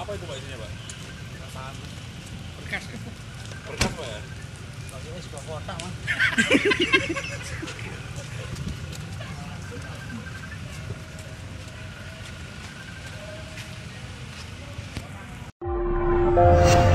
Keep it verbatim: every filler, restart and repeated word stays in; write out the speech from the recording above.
Apa itu Pak isinya Pak? Apaan? Berkas. Berkas Pak ya? Kalau sebuah kotak Mas. Thank you.